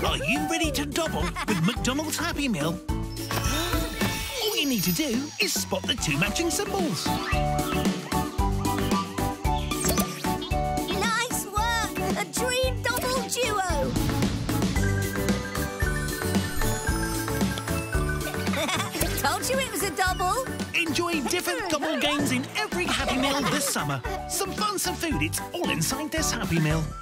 Are you ready to double with McDonald's Happy Meal? All you need to do is spot the two matching symbols. Nice work! A dream double duo! Told you it was a double! Enjoy different double games in every Happy Meal this summer. Some fun, some food, it's all inside this Happy Meal.